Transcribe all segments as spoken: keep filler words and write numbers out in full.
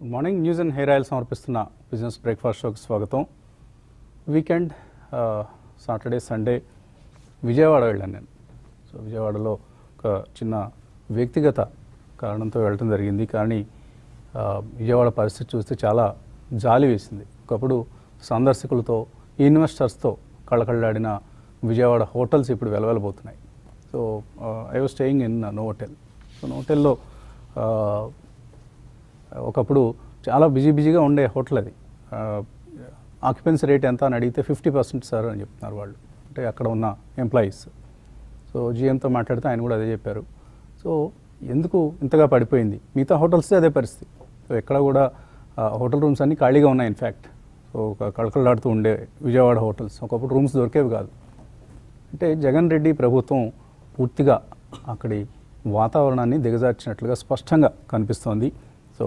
Good morning. News and hair oil సమర్పిస్తున్న business breakfast షోకి స్వాగతం. వీకెండ్ సాటర్డే సండే విజయవాడ వెళ్ళాను నేను. సో విజయవాడలో ఒక చిన్న వ్యక్తిగత కారణంతో వెళ్ళడం జరిగింది. కానీ విజయవాడ పరిస్థితి చూస్తే చాలా జాలి వేసింది. ఒకప్పుడు సందర్శకులతో ఇన్వెస్టర్స్తో కళ్ళకళ్ళాడిన విజయవాడ హోటల్స్ ఇప్పుడు వెలవెలబోతున్నాయి. So I was staying in Novotel. So నోవోటెల్లో ఒకప్పుడు చాలా బిజీ బిజీగా ఉండే హోటల్ అది. ఆక్యుపెన్సీ రేట్ ఎంత అని అడిగితే ఫిఫ్టీ పర్సెంట్ సార్ అని చెప్తున్నారు వాళ్ళు, అంటే అక్కడ ఉన్న ఎంప్లాయీస్. సో జిఎంతో మాట్లాడితే ఆయన కూడా అదే చెప్పారు. సో ఎందుకు ఇంతగా పడిపోయింది? మిగతా హోటల్స్ అదే పరిస్థితి. సో ఎక్కడ కూడా హోటల్ రూమ్స్ అన్నీ ఖాళీగా ఉన్నాయి. ఇన్ఫ్యాక్ట్ సో ఒక కళకళలాడుతూ ఉండే విజయవాడ హోటల్స్ ఒకప్పుడు రూమ్స్ దొరికేవి కాదు. అంటే జగన్ రెడ్డి ప్రభుత్వం పూర్తిగా అక్కడి వాతావరణాన్ని దిగజార్చినట్లుగా స్పష్టంగా కనిపిస్తోంది. సో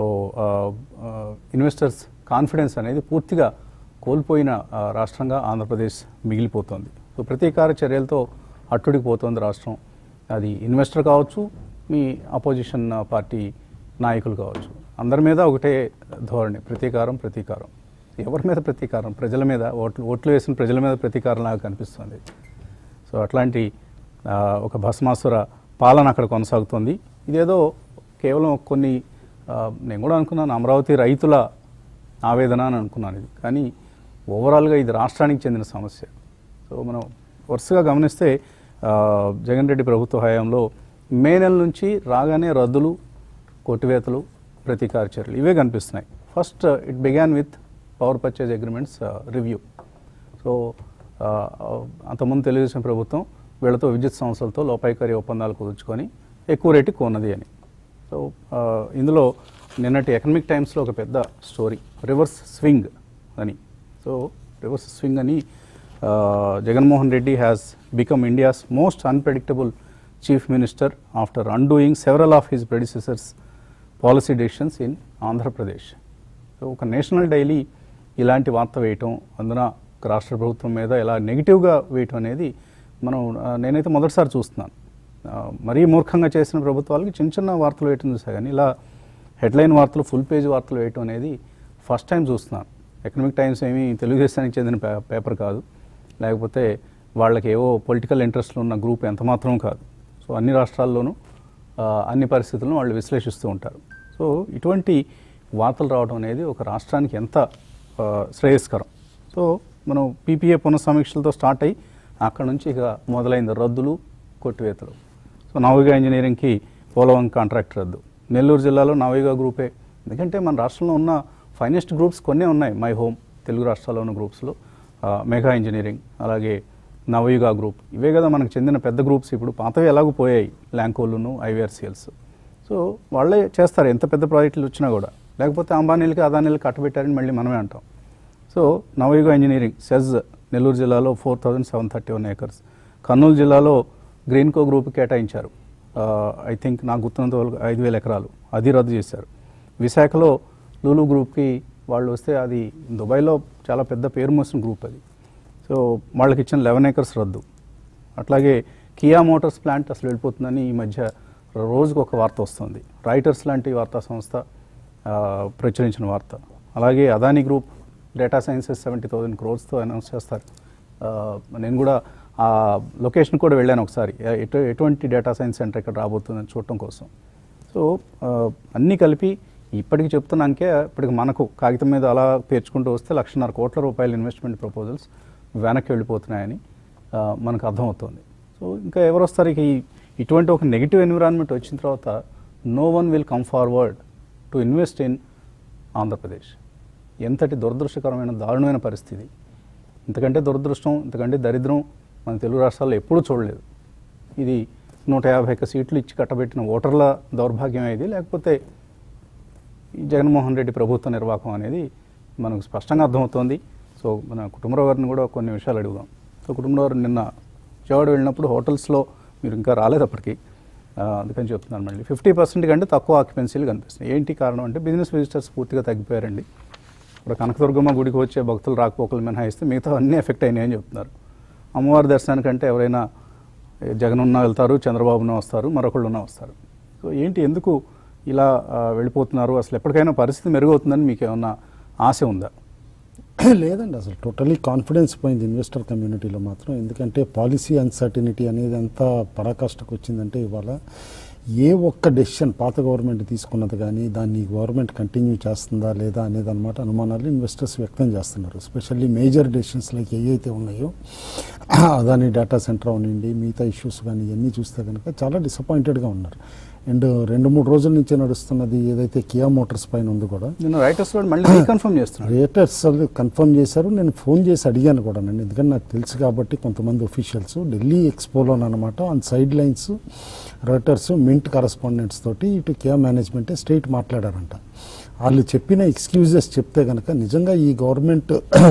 ఇన్వెస్టర్స్ కాన్ఫిడెన్స్ అనేది పూర్తిగా కోల్పోయిన రాష్ట్రంగా ఆంధ్రప్రదేశ్ మిగిలిపోతుంది. సో ప్రతీకార చర్యలతో అట్టుడికిపోతుంది రాష్ట్రం. అది ఇన్వెస్టర్ కావచ్చు, మీ అపోజిషన్ పార్టీ నాయకులు కావచ్చు, అందరి మీద ఒకటే ధోరణి, ప్రతీకారం ప్రతీకారం. ఎవరి మీద ప్రతీకారం? ప్రజల మీద. ఓట్లు ఓట్లు వేసిన ప్రజల మీద ప్రతీకారం లాగా కనిపిస్తుంది. సో అట్లాంటి ఒక భస్మాసుర పాలన అక్కడ కొనసాగుతుంది. ఇదేదో కేవలం కొన్ని నేను కూడా అనుకున్నాను అమరావతి రైతుల ఆవేదన అని అనుకున్నాను ఇది. కానీ ఓవరాల్గా ఇది రాష్ట్రానికి చెందిన సమస్య. సో మనం వరుసగా గమనిస్తే జగన్ రెడ్డి ప్రభుత్వ హయాంలో మే నెల నుంచి రాగానే రద్దులు, కొట్టివేతలు, ప్రతీకార చర్యలు ఇవే కనిపిస్తున్నాయి. First it began with power purchase agreements review. So అంతకుముందు తెలుగుదేశం ప్రభుత్వం వీళ్ళతో విద్యుత్ సంస్థలతో లోపాయికారి ఒప్పందాలు కుదుర్చుకొని ఎక్కువ రేటుకి కొన్నది అని. సో ఇందులో నిన్నటి ఎకనామిక్ టైమ్స్లో ఒక పెద్ద స్టోరీ, రివర్స్ స్వింగ్ అని. సో రివర్స్ స్వింగ్ అని, Jaganmohan Reddy has become India's most unpredictable chief minister after undoing several of his predecessors policy decisions in Andhra Pradesh. So ఒక నేషనల్ డైలీ ఇలాంటి వార్త వేయటం, అందున ఒక రాష్ట్ర ప్రభుత్వం మీద ఇలా నెగిటివ్గా వేయటం అనేది మనం నేనైతే మొదటిసారి చూస్తున్నాను. మరీ మూర్ఖంగా చేసిన ప్రభుత్వాలకి చిన్న చిన్న వార్తలు వేయటం చూసా, కానీ ఇలా హెడ్లైన్ వార్తలు, ఫుల్ పేజ్ వార్తలు వేయటం అనేది ఫస్ట్ టైం చూస్తున్నాను. ఎకనామిక్ టైమ్స్ ఏమీ తెలుగుదేశానికి చెందిన పే పేపర్ కాదు, లేకపోతే వాళ్ళకి ఏవో పొలిటికల్ ఇంట్రెస్ట్లు ఉన్న గ్రూప్ ఎంత మాత్రం కాదు. సో అన్ని రాష్ట్రాల్లోనూ అన్ని పరిస్థితులను వాళ్ళు విశ్లేషిస్తూ ఉంటారు. సో ఇటువంటి వార్తలు రావడం అనేది ఒక రాష్ట్రానికి ఎంత శ్రేయస్కరం. సో మనం పీపీఏ పునఃసమీక్షలతో స్టార్ట్ అయ్యి అక్కడ నుంచి ఇక మొదలైంది రద్దులు, కొట్టివేతలు. సో నవయుగ ఇంజనీరింగ్కి పోలవరం కాంట్రాక్ట్ రద్దు. నెల్లూరు జిల్లాలో నవయుగ గ్రూపే, ఎందుకంటే మన రాష్ట్రంలో ఉన్న ఫైనెస్ట్ గ్రూప్స్ కొన్నే ఉన్నాయి. మై హోమ్ తెలుగు రాష్ట్రాల్లో ఉన్న గ్రూప్స్లో మెగా ఇంజనీరింగ్, అలాగే నవయుగ గ్రూప్, ఇవే కదా మనకు చెందిన పెద్ద గ్రూప్స్. ఇప్పుడు పాతవి ఎలాగో పోయాయి, ల్యాంకోలును, ఐవీఆర్సీఎల్స్. సో వాళ్ళే చేస్తారు ఎంత పెద్ద ప్రాజెక్టులు వచ్చినా కూడా. లేకపోతే అంబానీలకి అదానీలకి కట్టబెట్టారని మళ్ళీ మనమే అంటాం. So Navayuga engineering SEZ Nellore జిల్లాలో four thousand seven thirty one acres. Kurnool జిల్లాలో గ్రీన్కో గ్రూప్ కేటాయించారు, ఐ థింక్ నాకు గుర్తున్నంత వరకు ఐదు వేల ఎకరాలు, అది రద్దు చేశారు. విశాఖలో లూలు గ్రూప్కి వాళ్ళు వస్తే అది దుబాయ్లో చాలా పెద్ద పేరు మోసిన గ్రూప్ అది. సో వాళ్ళకి ఇచ్చిన లెవెన్ ఏకర్స్ రద్దు. అట్లాగే కియా మోటార్స్ ప్లాంట్ అసలు వెళ్ళిపోతుందని ఈ మధ్య రోజుకు ఒక వార్త వస్తుంది. రాయిటర్స్ లాంటి వార్తా సంస్థ ప్రచురించిన వార్త. అలాగే Adani group data sciences seventy thousand క్రోర్స్తో అనౌన్స్ చేస్తారు. నేను కూడా ఆ లొకేషన్ కూడా వెళ్ళాను ఒకసారి, ఎటు ఎటువంటి డేటా సైన్స్ సెంటర్ ఇక్కడ రాబోతుందని చూడటం కోసం. సో అన్నీ కలిపి ఇప్పటికి చెప్తున్నాకే ఇప్పటికి మనకు కాగితం మీద అలా పేర్చుకుంటూ వస్తే లక్షన్నర కోట్ల రూపాయల ఇన్వెస్ట్మెంట్ ప్రపోజల్స్ వెనక్కి వెళ్ళిపోతున్నాయని మనకు అర్థమవుతుంది. సో ఇంకా ఎవరు వస్తారు? ఇక ఇటువంటి ఒక నెగిటివ్ ఎన్విరాన్మెంట్ వచ్చిన తర్వాత no one will come forward to invest in Andhra Pradesh. ఎంతటి దురదృష్టకరమైన దారుణమైన పరిస్థితి. ఇంతకంటే దురదృష్టం, ఇంతకంటే దరిద్రం మన తెలుగు రాష్ట్రాల్లో ఎప్పుడూ చూడలేదు. ఇది నూట యాభై ఒక్క సీట్లు ఇచ్చి కట్టబెట్టిన ఓటర్ల దౌర్భాగ్యం ఇది, లేకపోతే జగన్మోహన్ రెడ్డి ప్రభుత్వ నిర్వాహకం అనేది మనకు స్పష్టంగా అర్థమవుతోంది. సో మన కుటుంబరావు గారిని కూడా కొన్ని విషయాలు అడుగుదాం. సో కుటుంబరావు గారు నిన్న విజయవాడ వెళ్ళినప్పుడు హోటల్స్లో మీరు ఇంకా రాలేదు అప్పటికి, అందుకని చెప్తున్నాను మళ్ళీ ఫిఫ్టీ పర్సెంట్ కంటే తక్కువ ఆక్యుపెన్సీలు కనిపిస్తున్నాయి. ఏంటి కారణం అంటే బిజినెస్ విజిటర్స్ పూర్తిగా తగ్గిపోయారండి. ఇప్పుడు కనకదుర్గమ్మ గుడికి వచ్చే భక్తులు రాకపోకలు మినహాయిస్తే మిగతా అన్నీ ఎఫెక్ట్ అయినాయని చెప్తున్నారు. అమ్మవారి దర్శనానికంటే ఎవరైనా జగన్ ఉన్నా వెళ్తారు, చంద్రబాబున వస్తారు, మరొకళ్ళు ఉన్నా వస్తారు. సో ఏంటి, ఎందుకు ఇలా వెళ్ళిపోతున్నారు, అసలు ఎప్పటికైనా పరిస్థితి మెరుగవుతుందని మీకు ఏమన్నా ఆశ ఉందా? లేదండి, అసలు టోటలీ కాన్ఫిడెన్స్ పోయింది ఇన్వెస్టర్ కమ్యూనిటీలో మాత్రం. ఎందుకంటే పాలసీ అన్సర్టినిటీ అనేది అంతా పరాకాష్ఠకు వచ్చిందంటే ఇవాళ ఏ ఒక్క డెసిషన్ పాత గవర్నమెంట్ తీసుకున్నది కానీ దాన్ని గవర్నమెంట్ కంటిన్యూ చేస్తుందా లేదా అనేది అనమాట అనుమానాలు ఇన్వెస్టర్స్ వ్యక్తం చేస్తున్నారు. ఎస్పెషల్లీ మేజర్ డెసిషన్స్ లైక్ ఏవైతే ఉన్నాయో అదాని డేటా సెంటర్ అవనండి, మిగతా ఇష్యూస్ కానీ ఇవన్నీ చూస్తే కనుక చాలా డిసప్పాయింటెడ్గా ఉన్నారు. అండ్ రెండు మూడు రోజుల నుంచి నడుస్తున్నది ఏదైతే కియా మోటార్స్ పైన ఉంది కూడా నేను రైటర్స్ మళ్ళీ రీకన్ఫర్మ్ చేస్తున్నాను. రైటర్స్ కన్ఫర్మ్ చేశారు. నేను ఫోన్ చేసి అడిగాను కూడా అండి, ఎందుకంటే నాకు తెలుసు కాబట్టి కొంతమంది ఒఫీషియల్స్ ఢిల్లీ ఎక్స్పోలోనమాట on side lines writers mint correspondents తోటి ఇటు కియా మేనేజ్మెంటే స్ట్రైట్ మాట్లాడారంట. వాళ్ళు చెప్పిన ఎక్స్క్యూజెస్ చెప్తే కనుక నిజంగా ఈ గవర్నమెంట్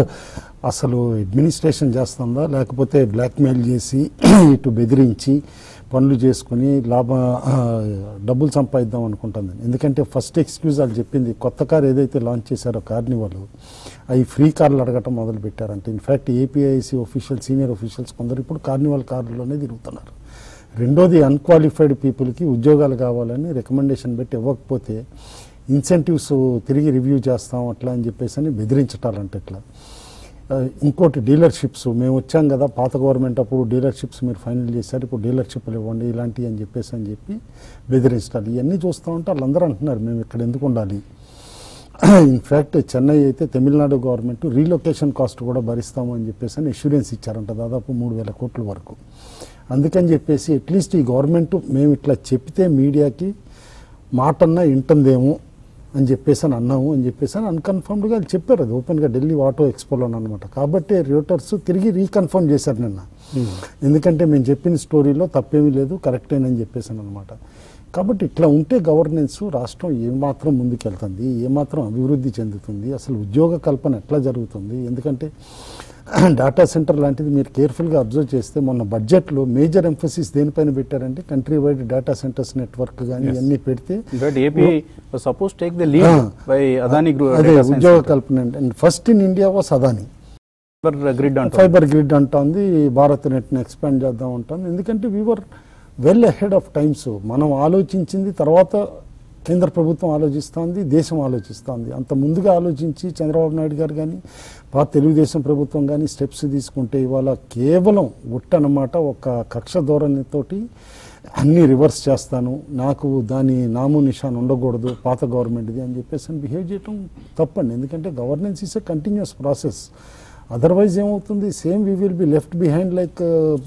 అసలు అడ్మినిస్ట్రేషన్ చేస్తుందా లేకపోతే బ్లాక్మెయిల్ చేసి ఇటు బెదిరించి పనులు చేసుకుని లాభ డబ్బులు సంపాదిద్దాం అనుకుంటుంది. ఎందుకంటే ఫస్ట్ ఎక్స్క్యూజ్ వాళ్ళు చెప్పింది కొత్త కార్ ఏదైతే లాంచ్ చేశారో కార్నివాల్ అవి ఫ్రీ కార్లు అడగటం మొదలు పెట్టారంటే. In fact APIC official senior officials కొందరు ఇప్పుడు కార్నివాల్ కార్లోనే తిరుగుతున్నారు. రెండోది అన్క్వాలిఫైడ్ పీపుల్కి ఉద్యోగాలు కావాలని రికమెండేషన్ పెట్టి ఇవ్వకపోతే ఇన్సెంటివ్స్ తిరిగి రివ్యూ చేస్తాం అట్లా అని చెప్పేసి అని బెదిరించటాలంటే ఇట్లా. ఇంకోటి డీలర్షిప్స్, మేము వచ్చాం కదా పాత గవర్నమెంట్ అప్పుడు డీలర్షిప్స్ మీరు ఫైనల్ చేశారు, ఇప్పుడు డీలర్షిప్లు ఇవ్వండి ఇలాంటివి అని చెప్పేసి అని చెప్పి బెదిరించాలి. ఇవన్నీ చూస్తూ ఉంటే వాళ్ళందరూ అంటున్నారు మేము ఇక్కడ ఎందుకు ఉండాలి. ఇన్ఫ్యాక్ట్ చెన్నై అయితే తమిళనాడు గవర్నమెంట్ రీలొకేషన్ కాస్ట్ కూడా భరిస్తాము అని చెప్పేసి అని అష్యూరెన్స్ ఇచ్చారంట దాదాపు మూడు వేల కోట్ల వరకు. అందుకని చెప్పేసి అట్లీస్ట్ ఈ గవర్నమెంట్ మేము ఇట్లా చెప్తే మీడియాకి మాటన్నా వింటుందేమో అని చెప్పేసి అని అన్నాము అని చెప్పేసి అని అన్కన్ఫర్మ్డ్గా వాళ్ళు చెప్పారు. అది ఓపెన్గా ఢిల్లీ ఆటో ఎక్స్పోలోనే అనమాట. కాబట్టి రిపోర్టర్స్ తిరిగి రీకన్ఫర్మ్ చేశారు నిన్న. ఎందుకంటే మేము చెప్పిన స్టోరీలో తప్పేమీ లేదు కరెక్టేనని చెప్పేసాను అనమాట. కాబట్టి ఇట్లా ఉంటే గవర్నెన్స్ రాష్ట్రం ఏమాత్రం ముందుకెళ్తుంది, ఏమాత్రం అభివృద్ధి చెందుతుంది, అసలు ఉద్యోగ కల్పన ఎట్లా జరుగుతుంది. ఎందుకంటే డేటా సెంటర్ లాంటిది మీరు కేర్ఫుల్గా అబ్జర్వ్ చేస్తే మొన్న బడ్జెట్లో మేజర్ ఎంఫసిస్ దేనిపైన పెట్టారంటే country wide data centres network కానీ ఇవన్నీ పెడితే అదే ఉద్యోగ కల్పన. And first in India was Adani grid fibre grid అంటుంది, భారత్ నెట్ని ఎక్స్పాండ్ చేద్దాం ఉంటుంది. ఎందుకంటే we were well ahead of times. మనం ఆలోచించింది తర్వాత కేంద్ర ప్రభుత్వం ఆలోచిస్తోంది, దేశం ఆలోచిస్తోంది. అంత ముందుగా ఆలోచించి చంద్రబాబు నాయుడు గారు కానీ పాత తెలుగుదేశం ప్రభుత్వం కానీ స్టెప్స్ తీసుకుంటే ఇవాళ కేవలం ఉట్టనమాట ఒక కక్ష ధోరణితోటి అన్నీ రివర్స్ చేస్తాను, నాకు దాని నాము నిషాన్ ఉండకూడదు పాత గవర్నమెంట్ది అని చెప్పేసి అని బిహేవ్ చేయటం తప్పండి. ఎందుకంటే governance is a continuous process. Otherwise ఏమవుతుంది, same we will be left behind like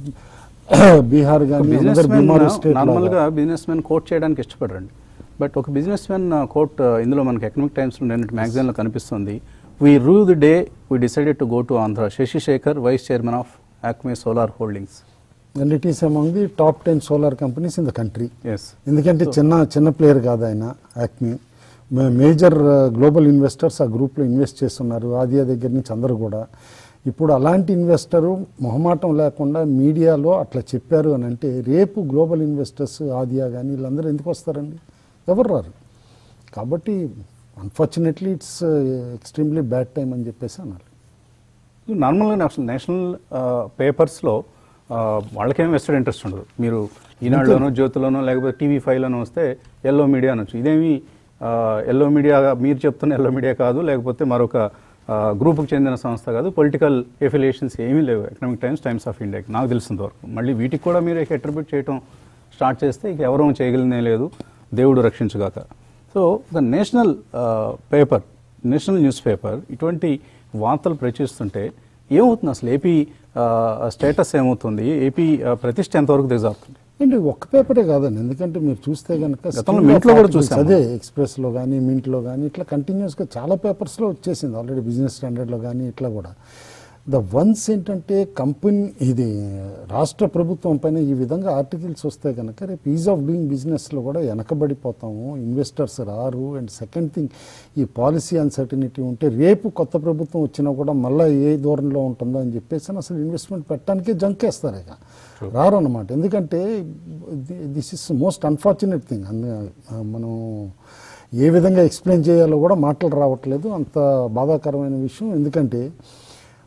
Bihar కానీ నార్మల్గా బిజినెస్ మ్యాన్ కోట్ చేయడానికి ఇష్టపడరండి. బట్ ఒక బిజినెస్ మ్యాన్ కోట్ ఇందులో మనకి ఎకనామిక్ టైమ్స్లో నిన్నటి మ్యాగజైన్లో కనిపిస్తుంది. We rue the day we decided to go to Andhra. Shashi Shekhar, vice chairman of Acme solar holdings. And it is among the top ten solar companies in the country. Yes, ఎందుకంటే చిన్న చిన్న player కాదు ఆయన. యాక్మే మేజర్ గ్లోబల్ ఇన్వెస్టర్స్ ఆ గ్రూప్లో invest చేస్తున్నారు, ఆదియా దగ్గర నుంచి అందరూ కూడా. ఇప్పుడు అలాంటి ఇన్వెస్టరు మొహమాటం లేకుండా మీడియాలో అట్లా చెప్పారు అని అంటే రేపు గ్లోబల్ ఇన్వెస్టర్స్ ఆదియా కానీ వీళ్ళందరూ ఎందుకు వస్తారండి? ఎవరు రారు. కాబట్టి unfortunately it's extremely bad time అని చెప్పేసి అన్నారు. నార్మల్గా అసలు నేషనల్ పేపర్స్లో వాళ్ళకేం వెస్టెడ్ ఇంట్రెస్ట్ ఉండదు. మీరు ఈనాడులోనో జ్యోతిలోనో లేకపోతే టీవీ ఫైవ్లోనో వస్తే ఎల్లో మీడియా అనొచ్చు. ఇదేమి ఎల్లో మీడియా మీరు చెప్తున్న ఎల్లో మీడియా కాదు, లేకపోతే మరొక గ్రూప్కి చెందిన సంస్థ కాదు, పొలిటికల్ ఎఫిలియేషన్స్ ఏమీ లేవు ఎకనామిక్ టైమ్స్, టైమ్స్ ఆఫ్ ఇండియాకి నాకు తెలిసినంత వరకు. మళ్ళీ వీటికి కూడా మీరు అట్రిబ్యూట్ చేయడం స్టార్ట్ చేస్తే ఇక ఎవరూ చేయగలిగినే లేదు, దేవుడు రక్షించుగాక. So the national paper, national news paper ఇటువంటి వార్తలు ప్రచురిస్తుంటే ఏమవుతుంది అసలు? ఏపీ స్టేటస్ ఏమవుతుంది? ఏపీ ప్రతిష్ట ఎంతవరకు దిగజారుతుంది? అంటే ఒక్క పేపరే కాదండి. ఎందుకంటే మీరు చూస్తే కనుక మింట్లో కూడా చూసాం, అదే ఎక్స్ప్రెస్లో కానీ మింట్లో కానీ ఇట్లా కంటిన్యూస్గా చాలా పేపర్స్లో వచ్చేసింది ఆల్రెడీ, బిజినెస్ స్టాండర్డ్లో కానీ ఇట్లా కూడా. ద వన్స్ ఏంటంటే కంపెనీ ఇది రాష్ట్ర ప్రభుత్వం పైన ఈ విధంగా ఆర్టికల్స్ వస్తే కనుక రేపు ఈజ్ ఆఫ్ డూయింగ్ బిజినెస్లో కూడా వెనకబడిపోతాము, ఇన్వెస్టర్స్ రారు. అండ్ సెకండ్ థింగ్, ఈ పాలసీ అన్సర్టనిటీ ఉంటే రేపు కొత్త ప్రభుత్వం వచ్చినా కూడా మళ్ళీ ఏ ధోరణిలో ఉంటుందో అని చెప్పేసి అసలు ఇన్వెస్ట్మెంట్ పెట్టడానికే జంకేస్తారు, ఇక రారు అన్నమాట. ఎందుకంటే this is most unfortunate thing. మనం ఏ విధంగా ఎక్స్ప్లెయిన్ చేయాలో కూడా మాటలు రావట్లేదు, అంత బాధాకరమైన విషయం. ఎందుకంటే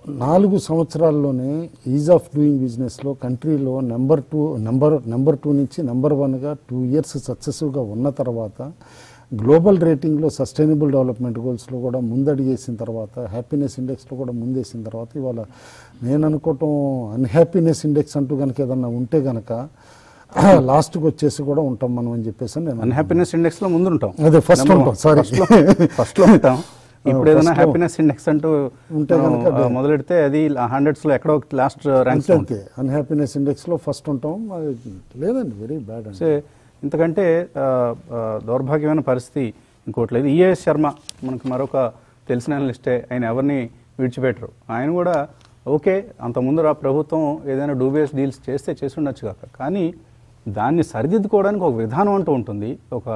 నాలుగు సంవత్సరాల్లోనే ఈజ్ ఆఫ్ డూయింగ్ బిజినెస్లో కంట్రీలో number two number number two నుంచి నెంబర్ వన్గా టూ ఇయర్స్ సక్సెసివ్గా ఉన్న తర్వాత గ్లోబల్ రేటింగ్లో సస్టైనబుల్ డెవలప్మెంట్ గోల్స్లో కూడా ముందడిగేసిన తర్వాత హ్యాపీనెస్ ఇండెక్స్లో కూడా ముందేసిన తర్వాత ఇవాళ నేను అనుకోవటం అన్హ్యాపీనెస్ ఇండెక్స్ అంటూ కనుక ఏదన్నా ఉంటే కనుక లాస్ట్కి వచ్చేసి కూడా ఉంటాం మనం అని చెప్పేసి నేను అన్హ్యాపీనెస్ ఇండెక్స్లో ముందు ఉంటాం. అదే ఫస్ట్ ఉంటాం సారీ ఫస్ట్లో ఉంటాం. ఇప్పుడు ఏదైనా హ్యాపీనెస్ ఇండెక్స్ అంటూ ఉంటే మొదలెడితే అది హండ్రెడ్స్ లో ఎక్కడో last ranks okay unhappiness index లో ఫస్ట్ ఉంటాం. లేదండి వెరీ బ్యాడ్ అంటే ఇంతకంటే దౌర్భాగ్యమైన పరిస్థితి ఇంకోటి లేదు. ఈఏఎస్ శర్మ మనకు మరొక తెలిసిన లిస్టే, ఆయన ఎవరిని విడిచిపెట్టరు. ఆయన కూడా ఓకే అంత ముందు రా ప్రభుత్వం ఏదైనా డూబియస్ డీల్స్ చేస్తే చేసి ఉండొచ్చు కాక, కానీ దాన్ని సరిదిద్దుకోవడానికి ఒక విధానం అంటూ ఉంటుంది. ఒక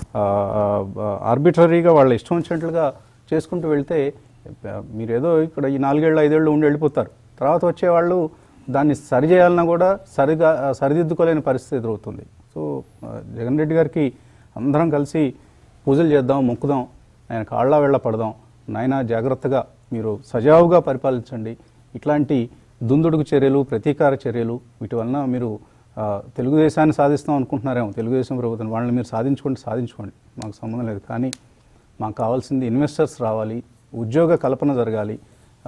ఆర్బిటరీగా వాళ్ళ ఇష్టం వచ్చినట్లుగా చేసుకుంటూ వెళ్తే మీరు ఏదో ఇక్కడ ఈ నాలుగేళ్ళు ఐదేళ్ళు ఉండి వెళ్ళిపోతారు. తర్వాత వచ్చేవాళ్ళు దాన్ని సరి చేయాలన్నా కూడా సరిగా సరిదిద్దుకోలేని పరిస్థితి ఎదురవుతుంది. సో జగన్ రెడ్డి గారికి అందరం కలిసి పూజలు చేద్దాం, మొక్కుదాం, ఆయన కాళ్ళ వెళ్ళ పడదాం. నాయన జాగ్రత్తగా మీరు సజావుగా పరిపాలించండి. ఇట్లాంటి దుందుడుకు చర్యలు, ప్రతీకార చర్యలు వీటి వలన మీరు తెలుగుదేశాన్ని సాధిస్తాం అనుకుంటున్నారేమో, తెలుగుదేశం ప్రభుత్వం వాళ్ళని మీరు సాధించుకోండి సాధించుకోండి మాకు సంబంధం లేదు. కానీ మాకు కావాల్సింది ఇన్వెస్టర్స్ రావాలి, ఉద్యోగ కల్పన జరగాలి.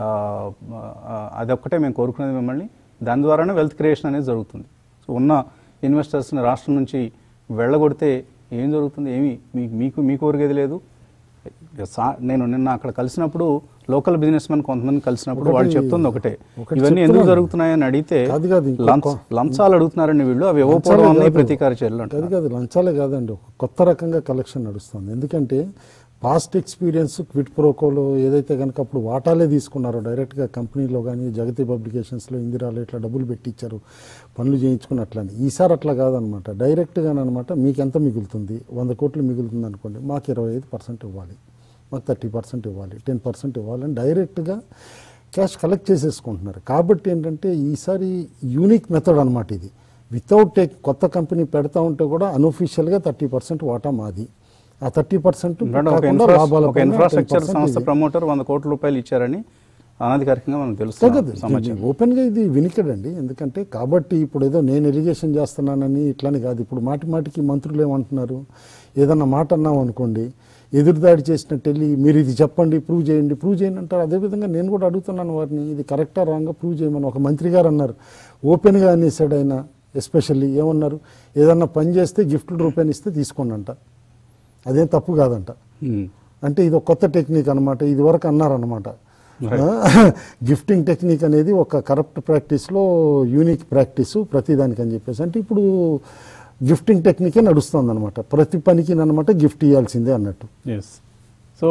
అదొక్కటే మేము కోరుకునేది మిమ్మల్ని. దాని ద్వారానే వెల్త్ క్రియేషన్ అనేది జరుగుతుంది. సో ఉన్న ఇన్వెస్టర్స్ని రాష్ట్రం నుంచి వెళ్ళగొడితే ఏం జరుగుతుంది? ఏమి మీకు మీకు మీ కోరికేది లేదు. నేను నిన్న అక్కడ కలిసినప్పుడు లోకల్ బిజినెస్ మెన్ కొంతమంది కలిసినప్పుడు వాళ్ళు చెప్తుంది ఒకటే, ఇవన్నీ ఎందుకు జరుగుతున్నాయని అడిగితే లంచాలు అడుగుతున్నారండి వీళ్ళు, అవి ఇవ్వకపోవడం అన్నీ ప్రతీకార చర్యలు అంటే. అది కాదు లంచాలే కాదండి, ఒక కొత్త రకంగా కలెక్షన్ నడుస్తుంది. ఎందుకంటే పాస్ట్ ఎక్స్పీరియన్స్ క్విట్ ప్రోకోలో ఏదైతే కనుక అప్పుడు వాటాలే తీసుకున్నారో డైరెక్ట్గా కంపెనీలో కానీ జగతి పబ్లికేషన్స్లో ఇందిరాలో ఇట్లా డబ్బులు పెట్టించారు పనులు చేయించుకున్నట్లని. ఈసారి అట్లా కాదనమాట, డైరెక్ట్గానమాట మీకు ఎంత మిగులుతుంది, వంద కోట్లు మిగులుతుంది అనుకోండి, మాకు ఇరవై ఐదు పర్సెంట్ ఇవ్వాలి, మాకు థర్టీ పర్సెంట్ ఇవ్వాలి, టెన్ పర్సెంట్ ఇవ్వాలని డైరెక్ట్గా క్యాష్ కలెక్ట్ చేసేసుకుంటున్నారు. కాబట్టి ఏంటంటే ఈసారి యూనిక్ మెథడ్ అనమాట ఇది. వితౌట్ టేక్ కొత్త కంపెనీ పెడతా ఉంటే కూడా అన్అఫీషియల్గా థర్టీ పర్సెంట్ వాటా మాది, ఆ థర్టీ పర్సెంట్ ఇన్ఫ్రాస్ట్రక్చర్ సంస్థ ప్రమోటర్ వంద కోట్ల రూపాయలు ఇచ్చారని అనధికారికంగా మనకు తెలుస్తుంది. ఓపెన్గా ఇది వినికడండి. ఎందుకంటే కాబట్టి ఇప్పుడు ఏదో నేను ఎలిగేషన్ చేస్తున్నానని ఇట్లని కాదు. ఇప్పుడు మాటి మాటికి మంత్రులు ఏమంటున్నారు, ఏదన్నా మాట అన్నాం అనుకోండి ఎదురుదాడి చేసినట్టు వెళ్ళి మీరు ఇది చెప్పండి, ప్రూవ్ చేయండి, ప్రూవ్ చేయండి అంటారు. అదేవిధంగా నేను కూడా అడుగుతున్నాను వారిని, ఇది కరెక్టా రాంగా ప్రూవ్ చేయమని. ఒక మంత్రి గారు అన్నారు, ఓపెన్గా అనేసాడు ఆయన. ఎస్పెషల్లీ ఏమన్నారు, ఏదన్నా పని చేస్తే గిఫ్ట్ రూపాయలు ఇస్తే తీసుకోండి అంట, అదేం తప్పు కాదంట. అంటే ఇది ఒక కొత్త టెక్నిక్ అనమాట, ఇది వరకు అన్నారనమాట. గిఫ్టింగ్ టెక్నిక్ అనేది ఒక కరప్ట్ ప్రాక్టీస్లో యూనిక్ ప్రాక్టీస్ ప్రతిదానికి అని చెప్పేసి. అంటే ఇప్పుడు గిఫ్టింగ్ టెక్నికే నడుస్తుంది అనమాట, ప్రతి పనికి అనమాట గిఫ్ట్ ఇవ్వాల్సిందే అన్నట్టు. ఎస్. సో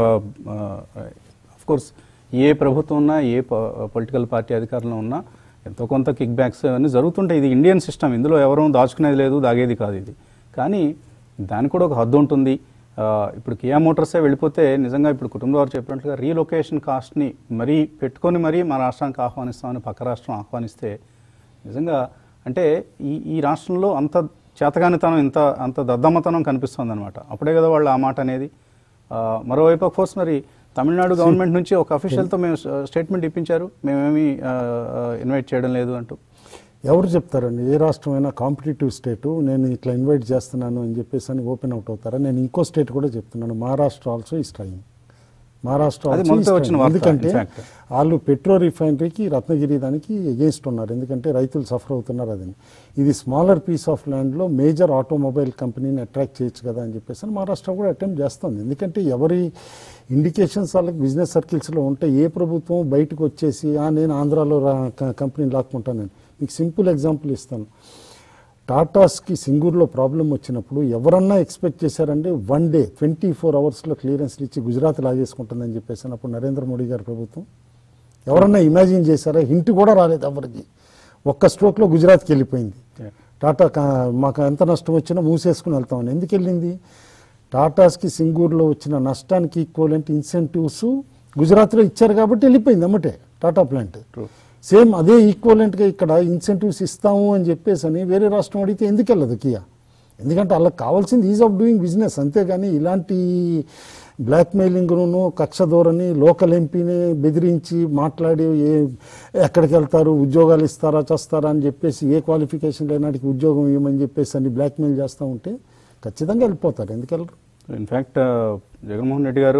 అఫ్కోర్స్ ఏ ప్రభుత్వం ఉన్నా ఏ పొలిటికల్ పార్టీ అధికారంలో ఉన్నా ఎంతో కొంత కిక్ బ్యాక్స్ అన్నీ జరుగుతుంటాయి. ఇది ఇండియన్ సిస్టమ్, ఇందులో ఎవరూ దాచుకునేది లేదు, దాగేది కాదు ఇది. కానీ దానికి కూడా ఒక హద్దు ఉంటుంది. ఇప్పుడు కియా మోటార్సే వెళ్ళిపోతే నిజంగా ఇప్పుడు కుటుంబ వారు చెప్పినట్లుగా రీలొకేషన్ కాస్ట్ని మరీ పెట్టుకొని మరీ మా రాష్ట్రానికి ఆహ్వానిస్తామని పక్క రాష్ట్రం ఆహ్వానిస్తే నిజంగా అంటే ఈ ఈ రాష్ట్రంలో అంత చేతగానితనం, ఇంత అంత దద్దమ్మతనం కనిపిస్తుంది అనమాట. అప్పుడే కదా వాళ్ళు ఆ మాట అనేది. మరోవైపు ఆఫ్ కోర్స్ మరి తమిళనాడు గవర్నమెంట్ నుంచి ఒక అఫీషియల్తో మేము స్టేట్మెంట్ ఇప్పించారు, మేమేమీ ఇన్వైట్ చేయడం లేదు అంటూ. ఎవరు చెప్తారండి? ఏ రాష్ట్రమైనా కాంపిటేటివ్ స్టేటు నేను ఇట్లా ఇన్వైట్ చేస్తున్నాను అని చెప్పేసి అని ఓపెన్ అవుట్ అవుతారా? నేను ఇంకో స్టేట్ కూడా చెప్తున్నాను, Maharashtra also is trying. Maharashtra ఎందుకంటే వాళ్ళు పెట్రో రిఫైనరీకి రత్నగిరి దానికి ఎగెన్స్ట్ ఉన్నారు, ఎందుకంటే రైతులు సఫర్ అవుతున్నారు. అదని ఇది స్మాలర్ పీస్ ఆఫ్ ల్యాండ్లో మేజర్ ఆటోమొబైల్ కంపెనీని అట్రాక్ట్ చేయొచ్చు కదా అని చెప్పేసి అని మహారాష్ట్ర కూడా అటెంప్ట్ చేస్తుంది. ఎందుకంటే ఎవరి ఇండికేషన్స్ వాళ్ళకి బిజినెస్ సర్కిల్స్లో ఉంటే ఏ ప్రభుత్వం బయటకు వచ్చేసి నేను ఆంధ్రాలో కంపెనీని లాక్కుంటానని. మీకు సింపుల్ ఎగ్జాంపుల్ ఇస్తాను. టాటాస్కి సింగూరులో ప్రాబ్లం వచ్చినప్పుడు ఎవరన్నా ఎక్స్పెక్ట్ చేశారంటే వన్ డే ట్వంటీ ఫోర్ అవర్స్లో క్లియరెన్స్లు ఇచ్చి గుజరాత్ లాగేసుకుంటుందని చెప్పేసి అప్పుడు నరేంద్ర మోడీ గారి ప్రభుత్వం ఎవరన్నా ఇమాజిన్ చేశారా? హింట్ కూడా రాలేదు ఎవరికి. ఒక్క స్ట్రోక్లో గుజరాత్కి వెళ్ళిపోయింది. టాటా మాకు ఎంత నష్టం వచ్చినా మూసేసుకుని వెళ్తామని. ఎందుకు వెళ్ళింది? టాటాస్కి సింగూరులో వచ్చిన నష్టానికి ఈక్వలెంట్ ఇన్సెంటివ్స్ గుజరాత్లో ఇచ్చారు కాబట్టి వెళ్ళిపోయింది అమ్మటే టాటా ప్లాంట్. సేమ్ అదే ఈక్వలెంట్గా ఇక్కడ ఇన్సెంటివ్స్ ఇస్తాము అని చెప్పేసి అని వేరే రాష్ట్రం అడిగితే ఎందుకు వెళ్ళదు కియా? ఎందుకంటే వాళ్ళకి కావాల్సింది ఈజ్ ఆఫ్ డూయింగ్ బిజినెస్, అంతేగాని ఇలాంటి బ్లాక్మెయిలింగ్ను కక్ష ధోరణి లోకల్ ఎంపీని బెదిరించి మాట్లాడి ఏ ఎక్కడికి వెళ్తారు ఉద్యోగాలు ఇస్తారా చేస్తారా అని చెప్పేసి ఏ క్వాలిఫికేషన్ లేనాటికి ఉద్యోగం ఇవ్వమని చెప్పేసి అని బ్లాక్మెయిల్ చేస్తూ ఉంటే ఖచ్చితంగా వెళ్ళిపోతారు. ఎందుకు వెళ్ళరు? ఇన్ఫ్యాక్ట్ జగన్మోహన్ రెడ్డి గారు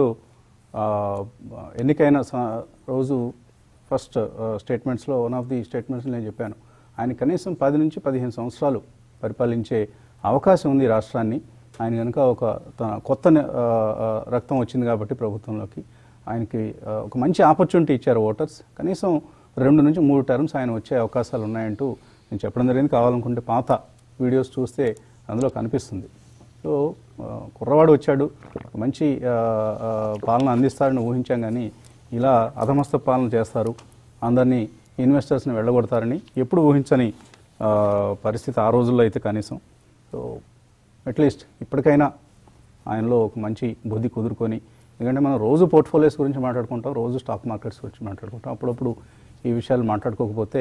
ఎన్నికైన రోజు ఫస్ట్ స్టేట్మెంట్స్లో వన్ ఆఫ్ ది స్టేట్మెంట్స్ నేను చెప్పాను, ఆయన కనీసం పది నుంచి పదిహేను సంవత్సరాలు పరిపాలించే అవకాశం ఉంది రాష్ట్రాన్ని. ఆయన కనుక ఒక కొత్త రక్తం వచ్చింది కాబట్టి ప్రభుత్వంలోకి ఆయనకి ఒక మంచి ఆపర్చునిటీ ఇచ్చారు ఓటర్స్. కనీసం రెండు నుంచి మూడు టర్మ్స్ ఆయన వచ్చే అవకాశాలు ఉన్నాయంటూ నేను చెప్పడం జరిగింది. కావాలనుకుంటే పాత వీడియోస్ చూస్తే అందులో కనిపిస్తుంది. సో కుర్రవాడు వచ్చాడు, మంచి పాలన అందిస్తారని ఊహించాం, కానీ ఇలా అధమస్త పాలన చేస్తారు, అందరినీ ఇన్వెస్టర్స్ని వెళ్ళగొడతారని ఎప్పుడు ఊహించని పరిస్థితి ఆ రోజుల్లో అయితే కనీసం. సో అట్లీస్ట్ ఇప్పటికైనా ఆయనలో ఒక మంచి బుద్ధి కుదురుకొని, ఎందుకంటే మనం రోజు పోర్ట్ఫోలియోస్ గురించి మాట్లాడుకుంటాం, రోజు స్టాక్ మార్కెట్స్ గురించి మాట్లాడుకుంటాం, అప్పుడప్పుడు ఈ విషయాలు మాట్లాడుకోకపోతే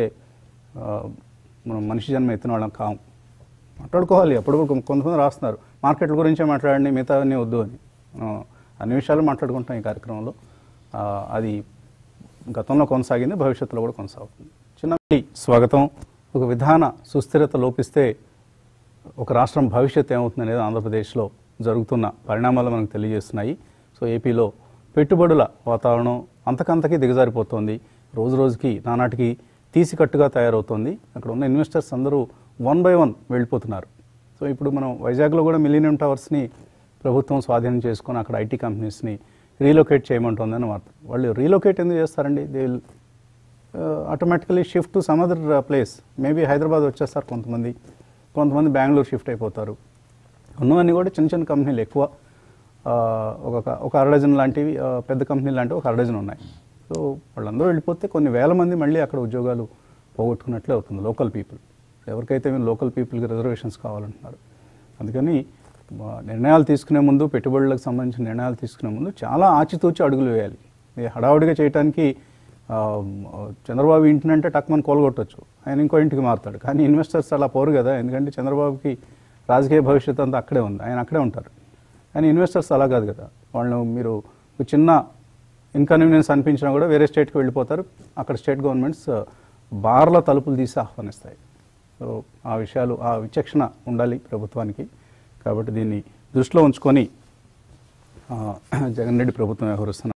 మనం మనిషి జన్మ ఎత్తిన వాళ్ళం కాము. మాట్లాడుకోవాలి. అప్పుడప్పుడు కొంతమంది రాస్తున్నారు మార్కెట్ల గురించే మాట్లాడండి, మిగతావన్నీ వద్దు అని. అన్ని విషయాలు మాట్లాడుకుంటాం ఈ కార్యక్రమంలో. అది గతంలో కొనసాగింది, భవిష్యత్తులో కూడా కొనసాగుతుంది. చిన్న స్వాగతం. ఒక విధాన సుస్థిరత లోపిస్తే ఒక రాష్ట్రం భవిష్యత్తు ఏమవుతుంది అనేది ఆంధ్రప్రదేశ్లో జరుగుతున్న పరిణామాలు మనకు తెలియజేస్తున్నాయి. సో ఏపీలో పెట్టుబడుల వాతావరణం అంతకంతకీ దిగజారిపోతుంది, రోజు రోజుకి నానాటికి తీసికట్టుగా తయారవుతోంది. అక్కడ ఉన్న ఇన్వెస్టర్స్ అందరూ వన్ బై వన్ వెళ్ళిపోతున్నారు. సో ఇప్పుడు మనం వైజాగ్లో కూడా మిలీనియం టవర్స్ని ప్రభుత్వం స్వాధీనం చేసుకొని అక్కడ ఐటీ కంపెనీస్ని రీలొకేట్ చేయమంటుందని వార్త. వాళ్ళు రీలొకేట్ ఎందుకు చేస్తారండి? They will automatically shift to some other place. Maybe Hyderabad వచ్చేస్తారు కొంతమంది, కొంతమంది బెంగళూరు షిఫ్ట్ అయిపోతారు. ఉన్నవన్నీ కూడా చిన్న చిన్న కంపెనీలు ఎక్కువ, ఒక ఒక అరడజన్ లాంటివి, పెద్ద కంపెనీలు లాంటివి ఒక అరడజన్ ఉన్నాయి. సో వాళ్ళందరూ వెళ్ళిపోతే కొన్ని వేల మంది మళ్ళీ అక్కడ ఉద్యోగాలు పోగొట్టుకున్నట్లే అవుతుంది. లోకల్ పీపుల్, ఎవరికైతే మేము లోకల్ పీపుల్కి రిజర్వేషన్స్ కావాలంటున్నారు. అందుకని నిర్ణయాలు తీసుకునే ముందు, పెట్టుబడులకు సంబంధించిన నిర్ణయాలు తీసుకునే ముందు చాలా ఆచితూచి అడుగులు వేయాలి. హడావుడిగా చేయడానికి చంద్రబాబు ఇంటినంటే టక్మని కోలుగొట్టవచ్చు, ఆయన ఇంకో ఇంటికి మారుతాడు. కానీ ఇన్వెస్టర్స్ అలా పోరు కదా, ఎందుకంటే చంద్రబాబుకి రాజకీయ భవిష్యత్తు అంతా అక్కడే ఉంది, ఆయన అక్కడే ఉంటారు. కానీ ఇన్వెస్టర్స్ అలా కాదు కదా, వాళ్ళు మీరు చిన్న ఇన్కన్వీనియన్స్ అనిపించినా కూడా వేరే స్టేట్కి వెళ్ళిపోతారు. అక్కడ స్టేట్ గవర్నమెంట్స్ బార్ల తలుపులు తీసి ఆహ్వానిస్తాయి. సో ఆ విషయాలు, ఆ విచక్షణ ఉండాలి ప్రభుత్వానికి. కాబట్టి దీన్ని దృష్టిలో ఉంచుకొని జగన్ రెడ్డి ప్రభుత్వం వ్యవహరిస్తున్నారు.